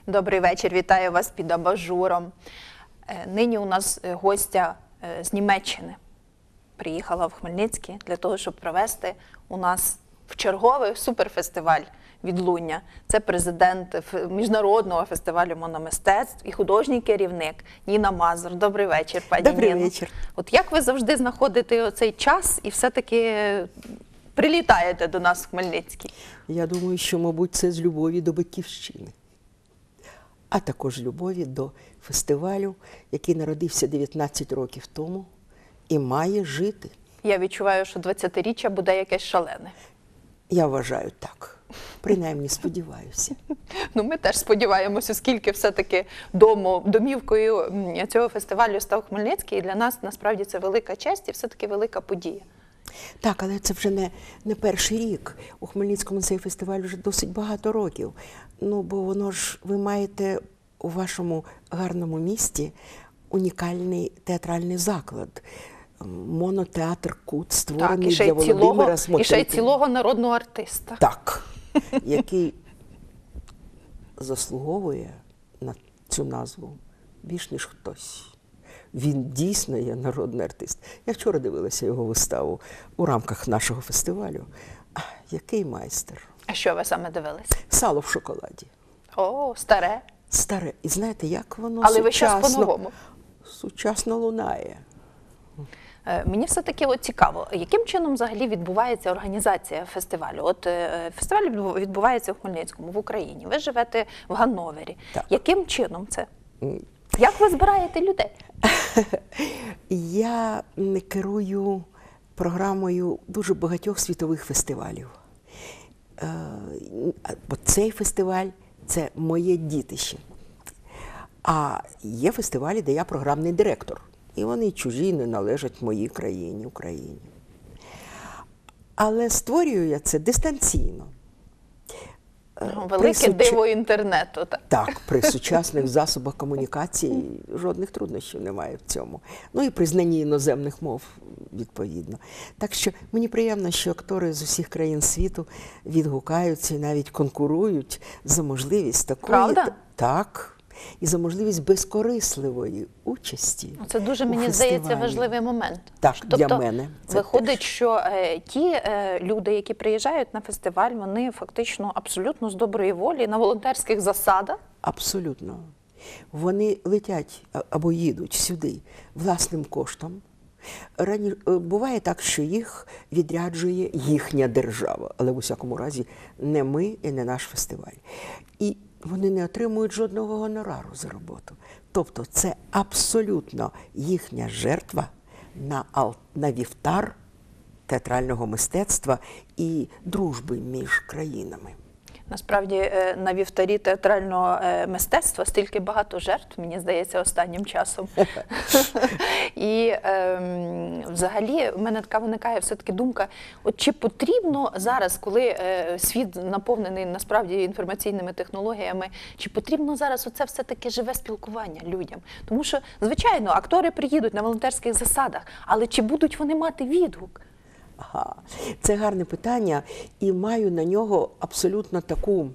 Добрий вечір, вітаю вас під абажуром. Нині у нас гостя з Німеччини приїхала в Хмельницький для того, щоб провести у нас в черговий суперфестиваль «Відлуння». Це президент Міжнародного фестивалю мономистецтв і художній керівник Ніна Мазур. Добрий вечір, пані Ніно. Добрий вечір. От як ви завжди знаходите оцей час і все-таки прилітаєте до нас в Хмельницький? Я думаю, що, мабуть, це з любові до Батьківщини, а також любові до фестивалю, який народився 19 років тому і має жити. Я відчуваю, що 20-річчя буде якесь шалене. Я вважаю так. Принаймні сподіваюся. Ну, ми теж сподіваємося, оскільки все-таки домівкою цього фестивалю став Хмельницький, і для нас насправді це велика честь і все-таки велика подія. Так, але це вже не перший рік. У Хмельницькому цей фестиваль вже досить багато років. Ну, бо воно ж, ви маєте у вашому гарному місті унікальний театральний заклад. Монотеатр «Кут», створений для Володимира Смотрителя. І ще й цілого народного артиста. Так, який заслуговує на цю назву більш ніж хтось. Він дійсно є народний артист. Я вчора дивилася його виставу у рамках нашого фестивалю. Який майстер. А що ви саме дивилися? «Сало в шоколаді». О, старе. Старе. І знаєте, як воно але ви щас по-новому. Сучасно лунає. Мені все-таки цікаво, яким чином взагалі відбувається організація фестивалю? От фестиваль відбувається в Хмельницькому, в Україні. Ви живете в Ганновері. Так. Яким чином це? Як ви збираєте людей? Я керую програмою дуже багатьох світових фестивалів. Бо цей фестиваль – це моє дітище. А є фестивалі, де я програмний директор. І вони чужі, не належать моїй країні, Україні. Але створюю я це дистанційно. Велике диво інтернету. Так. Так, при сучасних засобах комунікації жодних труднощів немає в цьому. Ну і при знанні іноземних мов, відповідно. Так що мені приємно, що актори з усіх країн світу відгукаються і навіть конкурують за можливість такої... Правда? Так. І за можливість безкорисливої участі. Це дуже, мені здається, важливий момент. Так, тобто, для мене. Виходить, що ті люди, які приїжджають на фестиваль, вони фактично абсолютно з доброї волі, на волонтерських засадах? Абсолютно. Вони летять або їдуть сюди власним коштом. Буває так, що їх відряджує їхня держава, але в усякому разі не ми і не наш фестиваль. І вони не отримують жодного гонорару за роботу. Тобто це абсолютно їхня жертва на вівтар театрального мистецтва і дружби між країнами. Насправді, на вівтарі театрального мистецтва стільки багато жертв, мені здається, останнім часом. І взагалі в мене така виникає все-таки думка, от чи потрібно зараз, коли світ наповнений насправді інформаційними технологіями, чи потрібно зараз оце все-таки живе спілкування людям? Тому що, звичайно, актори приїдуть на волонтерських засадах, але чи будуть вони мати відгук? Ага, це гарне питання, і маю на нього абсолютно таку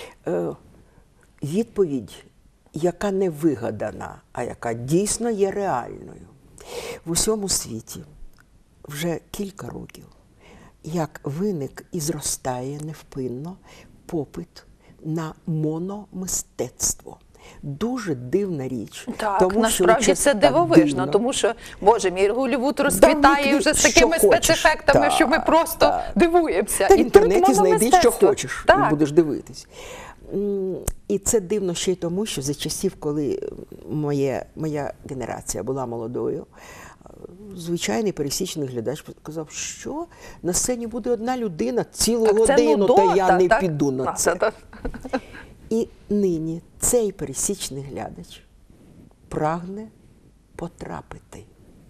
відповідь, яка не вигадана, а яка дійсно є реальною. В усьому світі вже кілька років, як виник і зростає невпинно попит на мономистецтво. Дуже дивна річ. Так, тому, насправді це дивовижно, тому що, Боже мій, Голлівуд розквітає вже з такими спецефектами, що ми просто дивуємося. Та в інтернеті знайди, що хочеш, і будеш дивитись. І це дивно ще й тому, що за часів, коли моя генерація була молодою, звичайний пересічний глядач казав, що на сцені буде одна людина цілу годину, та я не піду на це. І нині цей пересічний глядач прагне потрапити.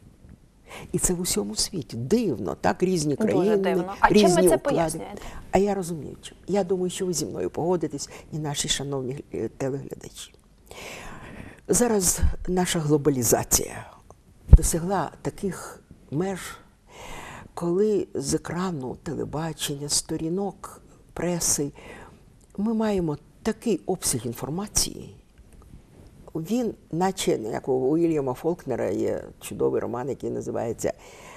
І це в усьому світі. Дивно, так? Різні країни, різні уклади. А я розумію, я думаю, що ви зі мною погодитесь і наші шановні телеглядачі. Зараз наша глобалізація досягла таких меж, коли з екрану телебачення, сторінок преси ми маємо такий обсяг інформації, він, наче, як у Уільяма Фолкнера є чудовий роман, який називається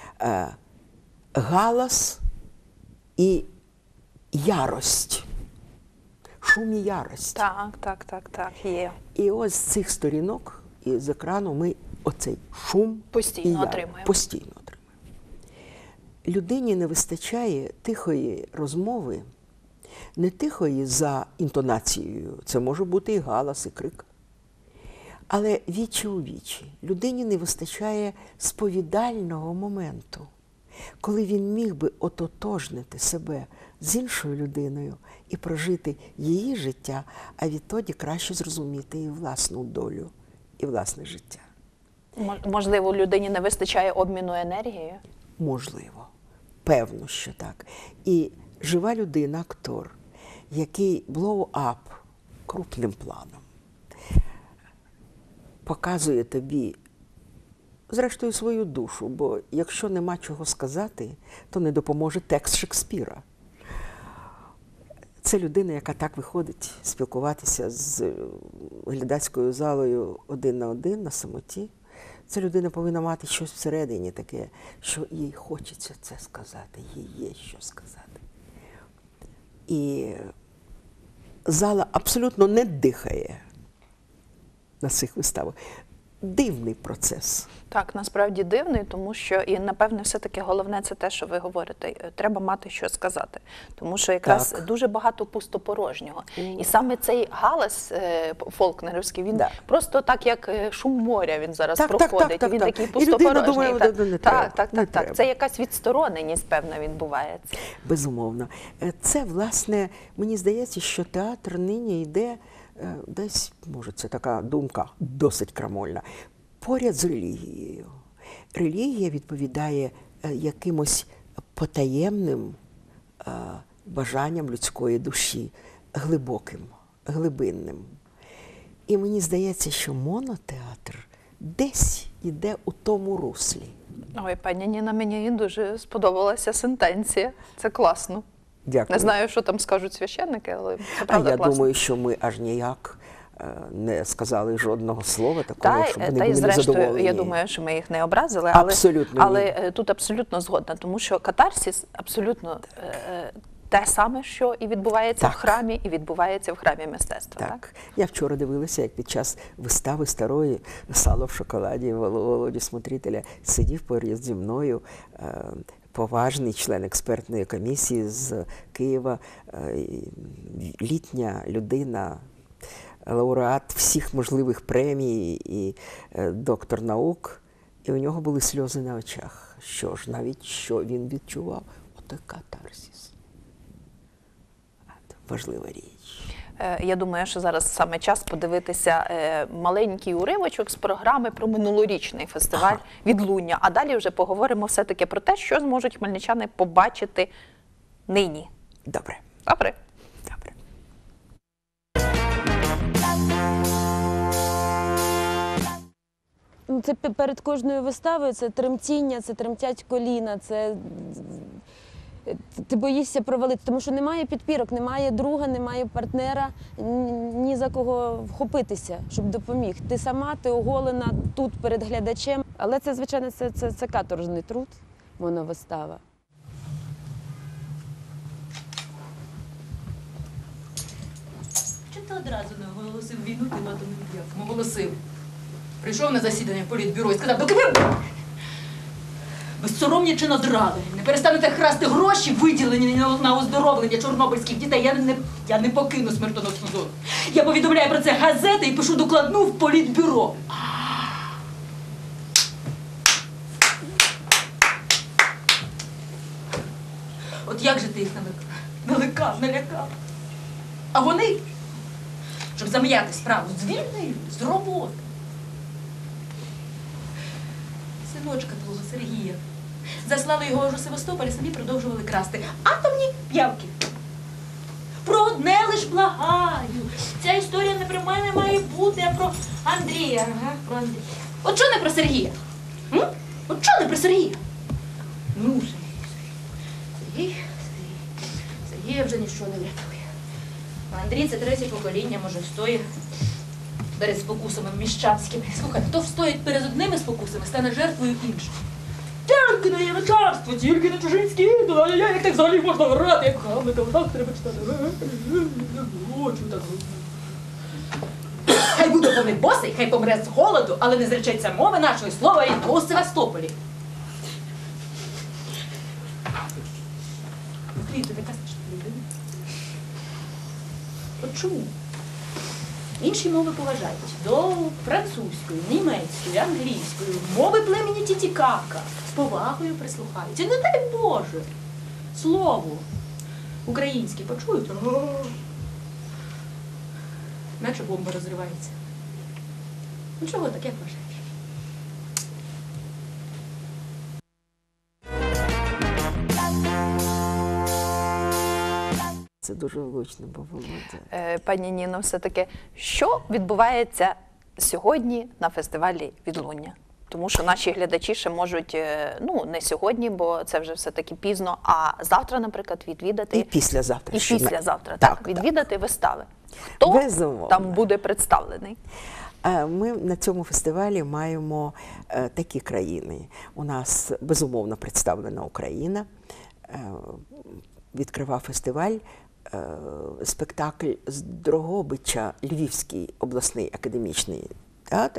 «Галас і ярость». Шум і ярость. Так, є. І ось з цих сторінок, і з екрану ми оцей шум постійно отримуємо. Постійно отримуємо. Людині не вистачає тихої розмови, не тихої за інтонацією, це може бути і галас, і крик, але вічі у вічі. Людині не вистачає сповідального моменту, коли він міг би ототожнити себе з іншою людиною і прожити її життя, а відтоді краще зрозуміти і власну долю, і власне життя. Можливо, людині не вистачає обміну енергією? Можливо. Певно, що так. І жива людина, актор, який blow-up крупним планом показує тобі, зрештою, свою душу, бо якщо нема чого сказати, то не допоможе текст Шекспіра. Це людина, яка так виходить спілкуватися з глядацькою залою один на один, на самоті. Ця людина повинна мати щось всередині таке, що їй хочеться це сказати, їй є що сказати. І зала абсолютно не дихає на цих виставах. Дивний процес. Так, насправді дивний, тому що, і напевне, все-таки головне це те, що ви говорите, треба мати що сказати. Тому що якраз дуже багато пустопорожнього. І саме цей галас фолкнерівський, він просто так, як шум моря, він зараз проходить. Він такий пустопорожній. Так. Це якась відстороненість, певна, відбувається. Безумовно. Це, власне, мені здається, що театр нині йде десь, може, це така думка досить крамольна, поряд з релігією. Релігія відповідає якимось потаємним бажанням людської душі, глибоким, глибинним. І мені здається, що монотеатр десь іде у тому руслі. Ой, пані Ніна, мені дуже сподобалася сентенція. Це класно. Дякую. Не знаю, що там скажуть священники, але це правда класно. Я думаю, що ми аж ніяк не сказали жодного слова такого, щоб вони були незадоволені. Я думаю, що ми їх не образили, але тут абсолютно згодна, тому що катарсис абсолютно те саме, що і відбувається в храмі, і відбувається в храмі мистецтва. Так. Я вчора дивилася, як під час вистави старої «Сало в шоколаді» Володі Смотрителя сидів поряд зі мною поважний член експертної комісії з Києва, літня людина, лауреат всіх можливих премій і доктор наук, і у нього були сльози на очах. Що ж, навіть що він відчував? Отой катарсис. Важлива річ. Я думаю, що зараз саме час подивитися маленький уривочок з програми про минулорічний фестиваль «Відлуння». А далі вже поговоримо все-таки про те, що зможуть хмельничани побачити нині. Добре. Добре. Добре. Це перед кожною виставою, це тремтіння, це тремтять коліна, це ти боїшся провалити, тому що немає підпірок, немає друга, немає партнера, ні за кого вхопитися, щоб допоміг. Ти сама, ти оголена тут перед глядачем. Але це, звичайно, це каторжний труд, моновистава. Чому ти одразу не оголосив війну тим атомним п'ятам? Оголосив. Прийшов на засідання політбюро і сказав, доки ви безсоромні чи надрали, не перестанете красти гроші, виділені на оздоровлення чорнобильських дітей, я не покину смертоносну зону. Я повідомляю про це газети і пишу докладну в політбюро. От як же ти їх налякав? А вони, щоб зам'яти справу, звільнили з роботи. Синочка твого Сергія. Заслали його аж у Севастополь і самі продовжували красти атомні п'явки. Про одне лиш благаю. Ця історія не про мене має бути, а про Андрія. Про Андрія. От чого не про Сергія? От чого не про Сергія? Ну, Сергія вже нічого не врятує. Андрій – це третє покоління, може, встоїть перед спокусами міщанськими. Слухай, хто встоїть перед одними спокусами, стане жертвою інших. Тільки на її начальство, тільки на чужинські ідоли, а як так взагалі можна грати, як Гамлета, так треба читати. Хочу так. Хай буде повний босий, хай помре з голоду, але не зречеться мови нашої слова рідного у Севастополі. Тобі казочна людина. От чому? Інші мови поважають. До французької, німецької, англійської, мови племені Тітікака. З повагою прислухаються. Не дай Боже! Слово українське почують. Наче бомба розривається. Ну чого так, як вважаєш? Це дуже влучно було. Пані Ніно, все-таки, що відбувається сьогодні на фестивалі «Відлуння»? Тому що наші глядачі ще можуть, ну, не сьогодні, бо це вже все-таки пізно, а завтра, наприклад, відвідати. І післязавтра. І післязавтра, так, відвідати вистави. Хто Безумовно. там буде представлений? Ми на цьому фестивалі маємо такі країни. У нас, безумовно, представлена Україна. Відкривав фестиваль спектакль з Дрогобича, Львівський обласний академічний театр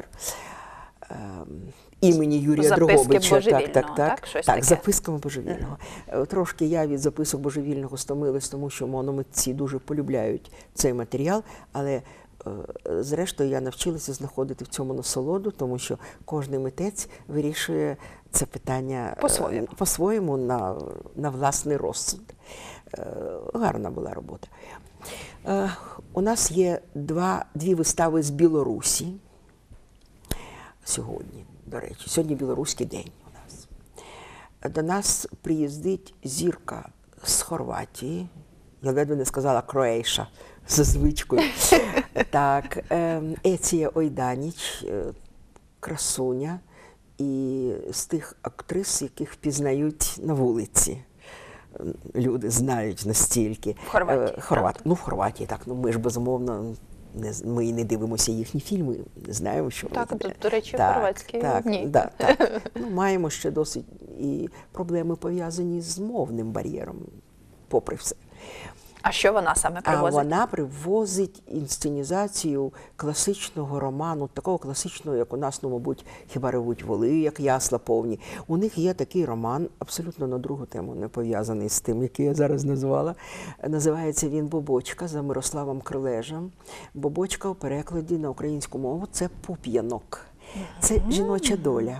імені Юрія Дрогобича. Так, записками Божевільного. Трошки я від записок Божевільного стомилась, тому що мономитці дуже полюбляють цей матеріал, але зрештою я навчилася знаходити в цьому насолоду, тому що кожен митець вирішує це питання по-своєму на власний розсуд. Гарна була робота. У нас є дві вистави з Білорусі сьогодні, до речі. Сьогодні Білоруський день у нас. До нас приїздить зірка з Хорватії. Я ледве не сказала Кроейша за звичкою. Так, Еція Ойданіч, красуня, і з тих актрис, яких впізнають на вулиці. Люди знають настільки. В Хорватії? Ну, в Хорватії, так. Ну, ми ж, безумовно, ми не дивимося їхні фільми, не знаємо, що вони Так, до речі, хорватські ні. Так. Ну, маємо ще досить і проблеми пов'язані з мовним бар'єром, попри все. А що вона саме привозить? А вона привозить інсценізацію класичного роману, такого класичного, як у нас, ну, мабуть, «Хіба ревуть воли», як «Ясла повні». У них є такий роман, абсолютно на другу тему, не пов'язаний з тим, який я зараз назвала. Називається він «Бобочка» за Мирославом Крилежем. «Бобочка» у перекладі на українську мову – це пуп'янок. Це жіноча доля.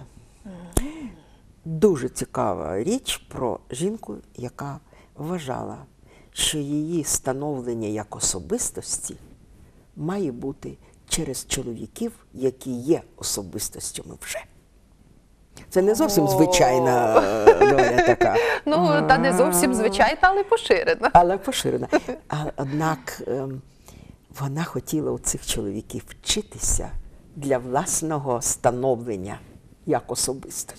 Дуже цікава річ про жінку, яка вважала, що її становлення як особистості має бути через чоловіків, які є особистостями вже. Це не зовсім звичайна доля така. Ну, та не зовсім звичайна, але поширена. Але поширена. Однак вона хотіла у цих чоловіків вчитися для власного становлення як особистості.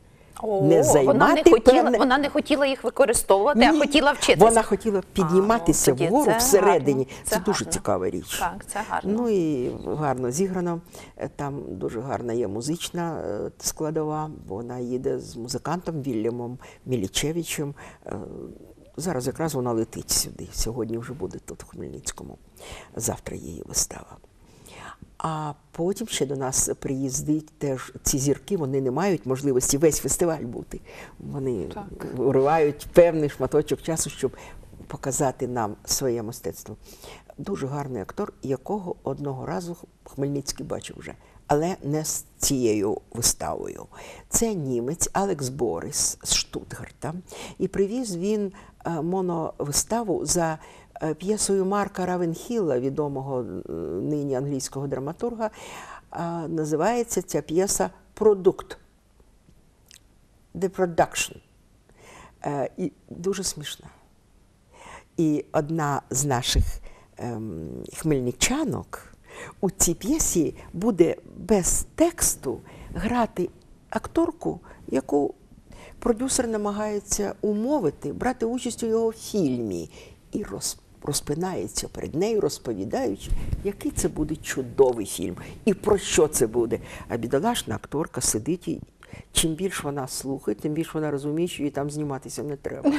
Вона не хотіла їх використовувати, а хотіла вчитися. Вона хотіла підніматися вгору всередині. Це дуже цікава річ. Так, це гарно. Ну і гарно зіграно. Там дуже гарна є музична складова. Вона їде з музикантом Вільямом Мілічевичем. Зараз якраз вона летить сюди. Сьогодні вже буде тут, в Хмельницькому. Завтра її вистава. А потім ще до нас приїздить теж ці зірки, вони не мають можливості весь фестиваль бути. Вони уривають певний шматочок часу, щоб показати нам своє мистецтво. Дуже гарний актор, якого одного разу Хмельницький бачив вже, але не з цією виставою. Це німець Алекс Борис з Штутгарта. І привіз він моновиставу за п'єсою Марка Равенхілла, відомого нині англійського драматурга. Називається ця п'єса «Продукт». «The Production». І дуже смішна. І одна з наших хмельничанок у цій п'єсі буде без тексту грати акторку, яку продюсер намагається умовити брати участь у його фільмі. І розпинається перед нею, розповідаючи, який це буде чудовий фільм і про що це буде. А бідолашна акторка сидить і чим більше вона слухає, тим більше вона розуміє, що їй там зніматися не треба.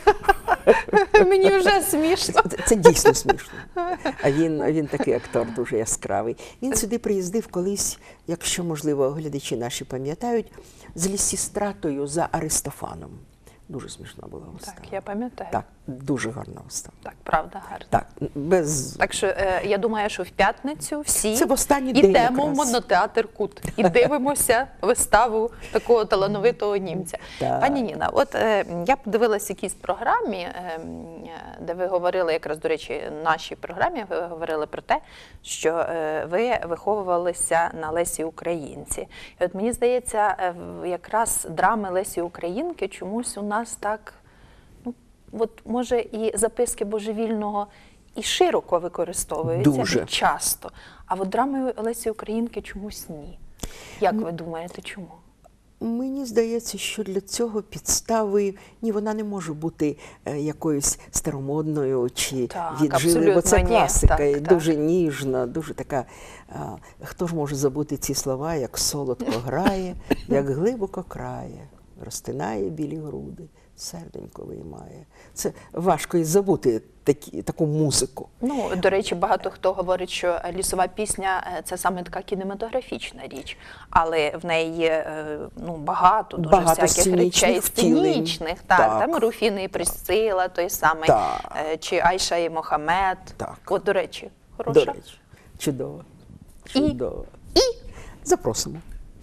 Мені вже смішно. Це дійсно смішно. А він такий актор дуже яскравий. Він сюди приїздив колись, якщо, можливо, глядачі наші пам'ятають, з Лісістратою за Аристофаном. Дуже смішна була вистава. Так, я пам'ятаю. Так, дуже гарна вистава. Так, правда, гарно. Так, без... Так що я думаю, що в п'ятницю всі Це в останній день йдемо в якраз. монотеатр Кут і дивимося виставу такого талановитого німця. Так. Пані Ніна, от я подивилась якійсь програмі, де ви говорили, якраз, до речі, в нашій програмі ви говорили про те, що ви виховувалися на Лесі Українці. І от мені здається, якраз драми Лесі Українки чомусь у нас так, от може і записки Божевільного і широко використовуються, Дуже. і часто. А от драми Лесі Українки чомусь ні. Як ви думаєте, чому? Мені здається, що для цього підстави, ні, вона не може бути якоюсь старомодною чи Так, віджилою, бо це абсолютно ні. класика, Так, і так. дуже ніжна, дуже така. Хто ж може забути ці слова, як солодко грає, як глибоко крає, розтинає білі груди, серденько виймає. Це важко і забути таку музику. Ну, до речі, багато хто говорить, що лісова пісня – це саме така кінематографічна річ, але в неї є багато дуже Багато всяких сценічних речей, втілень. сценічних. Так, Так. там Руфіна і Присцила, той самий, Так. чи Айша і Мохамед. Так. От, до речі, хороша. До речі, чудово. Чудово. Запросимо.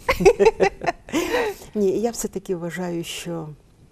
Ні, я все-таки вважаю, що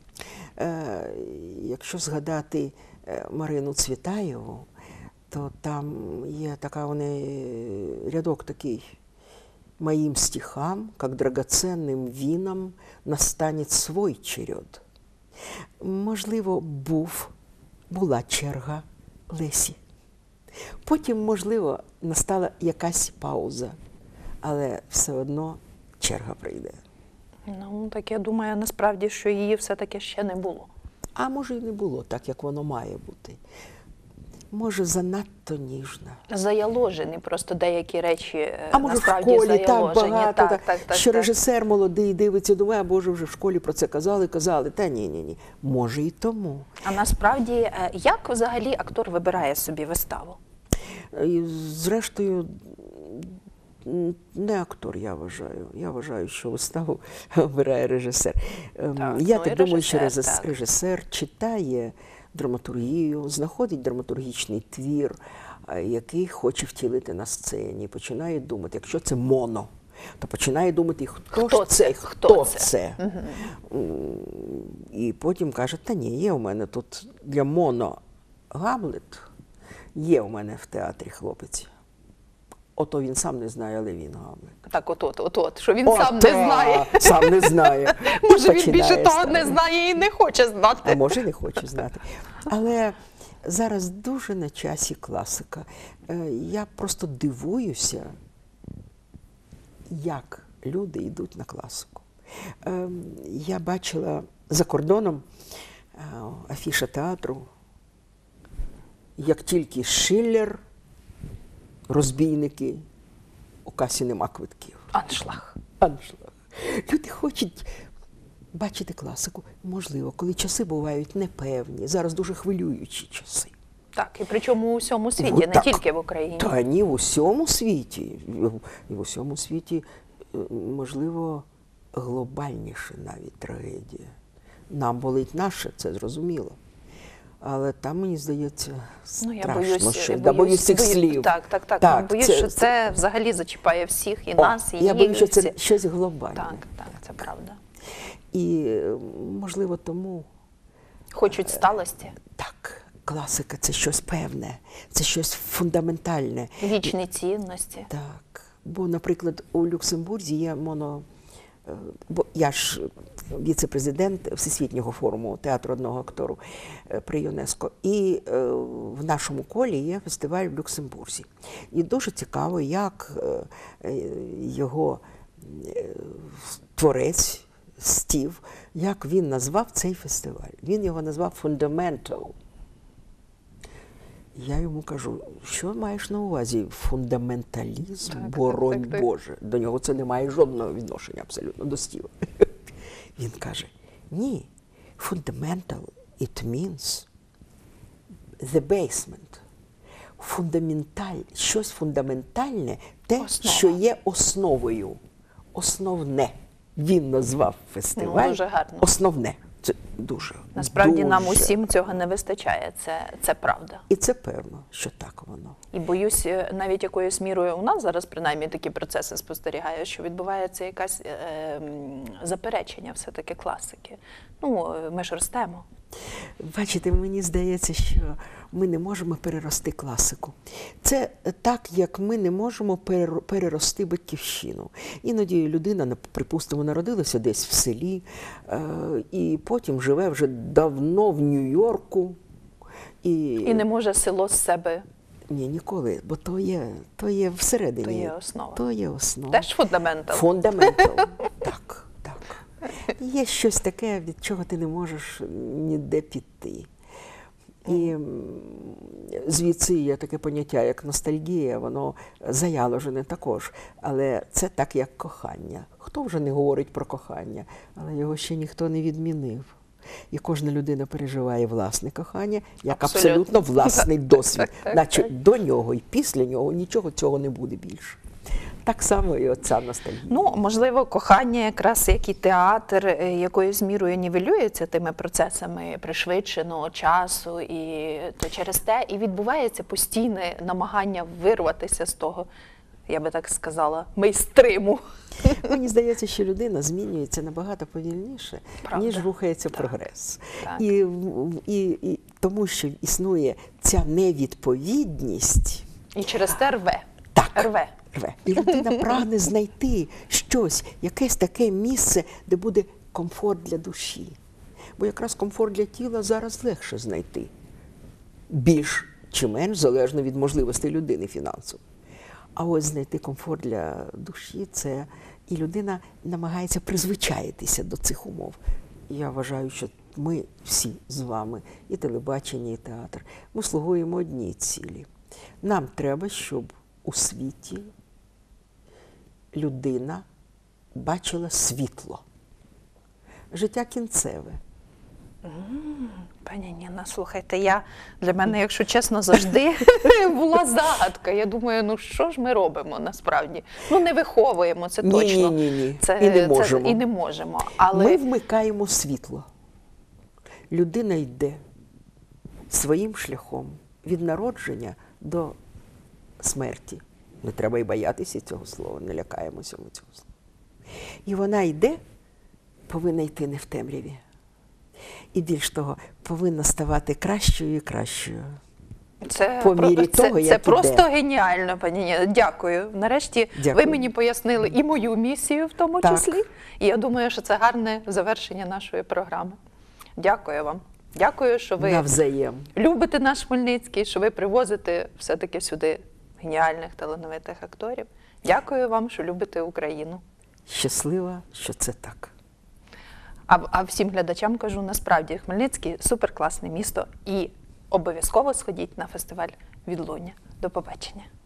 якщо згадати Марину Цвітаєву, то там є така рядок такий: «Моим стихам, как драгоценным винам, настанет свой черед». Можливо, була черга Лесі. Потім, можливо, настала якась пауза, але все одно черга прийде. Ну, так я думаю, насправді, що її все-таки ще не було. А може, і не було так, як воно має бути. Може, занадто ніжна. Заяложені просто деякі речі, А може, в насправді школі так заяложені. багато, що так. режисер молодий дивиться, думає, а Боже, вже в школі про це казали. Та ні. Може, і тому. А насправді, як взагалі актор вибирає собі виставу? І, зрештою, не актор, я вважаю. Я вважаю, що виставу обирає режисер. Я так думаю, що режисер читає драматургію, знаходить драматургічний твір, який хоче втілити на сцені, починає думати, якщо це моно, то починає думати, хто це. І потім каже, та ні, є у мене тут для моно Гамлет, є у мене в театрі хлопець. Ото він сам не знає, але він Гамлет. Так, от, що він сам не знає. Сам не знає. Може, він більше того не знає і не хоче знати. А може, не хоче знати. Але зараз дуже на часі класика. Я просто дивуюся, як люди йдуть на класику. Я бачила за кордоном афіша театру, як тільки Шиллер, розбійники, у касі нема квитків. Аншлаг. Люди хочуть бачити класику. Можливо, коли часи бувають непевні. Зараз дуже хвилюючі часи. Так, і причому у всьому світі, не тільки в Україні. Та ні, в усьому світі. І в усьому світі, можливо, глобальніше навіть трагедія. Нам болить наше, це зрозуміло. Але там, мені здається, страшно. Боюсь цих слів. Так. Боюсь, що це взагалі зачіпає всіх, і нас, і їх. Я боюсь, що це щось глобальне. Так, це правда. І, можливо, тому... Хочуть сталості. Так, класика – це щось певне, це щось фундаментальне. Вічні цінності. Так. Бо, наприклад, у Люксембурзі є бо я ж віце-президент Всесвітнього форуму театру одного актору при ЮНЕСКО. І в нашому колі є фестиваль в Люксембурзі. І дуже цікаво, як його творець Стів, як він назвав цей фестиваль. Він його назвав «Fundamental». Я йому кажу, що маєш на увазі? Фундаменталізм, Так, боронь так. Боже. До нього це не має жодного відношення абсолютно до Стіва. Він каже, ні, fundamental, it means the basement. Щось фундаментальне, те, Основа. що є основою. Основне. Він назвав фестиваль дуже гарно. основне. Це дуже. Насправді нам дуже. усім цього не вистачає, це правда. І це певно, що так воно. І боюсь, навіть якоюсь мірою у нас зараз принаймні такі процеси спостерігаю, що відбувається якесь заперечення все-таки класики. Ну, ми ж ростемо. Бачите, мені здається, що ми не можемо перерости класику. Це так, як ми не можемо перерости батьківщину. Іноді людина, припустимо, народилася десь в селі, і потім живе вже давно в Нью-Йорку. І не може село з себе. Ні, ніколи, бо то є всередині. То є основа. То є основа. Теж фундаментал. Фундаментал. Так, так. Є щось таке, від чого ти не можеш ніде піти. І звідси є таке поняття, як ностальгія, воно заяложене також. Але це так, як кохання. Хто вже не говорить про кохання, але його ще ніхто не відмінив. І кожна людина переживає власне кохання, як абсолютно власний досвід. Наче до нього і після нього нічого цього не буде більше. Так само і оця ностальгія. Ну, можливо, кохання якраз як і театр якоюсь мірою нівелюється тими процесами пришвидшеного часу, і то через те і відбувається постійне намагання вирватися з того, я би так сказала, мейнстриму. Мені здається, що людина змінюється набагато повільніше, Правда. ніж рухається прогрес. Так. І тому, що існує ця невідповідність. І через те рве. Так. Рве. І людина прагне знайти щось, якесь таке місце, де буде комфорт для душі. Бо якраз комфорт для тіла зараз легше знайти. Більш чи менш, залежно від можливостей людини фінансово. А ось знайти комфорт для душі – це і людина намагається призвичаїтися до цих умов. І я вважаю, що ми всі з вами, і телебачення, і театр, ми слугуємо одній цілі. Нам треба, щоб у світі людина бачила світло. Життя кінцеве. Пані Ніна, слухайте, для мене, якщо чесно, завжди була загадка. Я думаю, ну що ж ми робимо насправді? Ну не виховуємо, це точно. Ні. І не можемо. І не можемо. Але ми вмикаємо світло. Людина йде своїм шляхом від народження до смерті. Не треба й боятися цього слова, не лякаємося ми цього слова. І вона йде, повинна йти не в темряві. І більш того, повинна ставати кращою і кращою. По мірі того, як це іде. просто геніально, пані Ніна. Дякую. Нарешті Дякую. ви мені пояснили і мою місію в тому Так. числі. І я думаю, що це гарне завершення нашої програми. Дякую вам. Дякую, що ви Навзаєм. любите наш Хмельницький, що ви привозите все-таки сюди геніальних, талановитих акторів. Дякую вам, що любите Україну. Щаслива, що це так. А всім глядачам кажу, насправді, Хмельницький – суперкласне місто. І обов'язково сходіть на фестиваль «Відлуння». До побачення.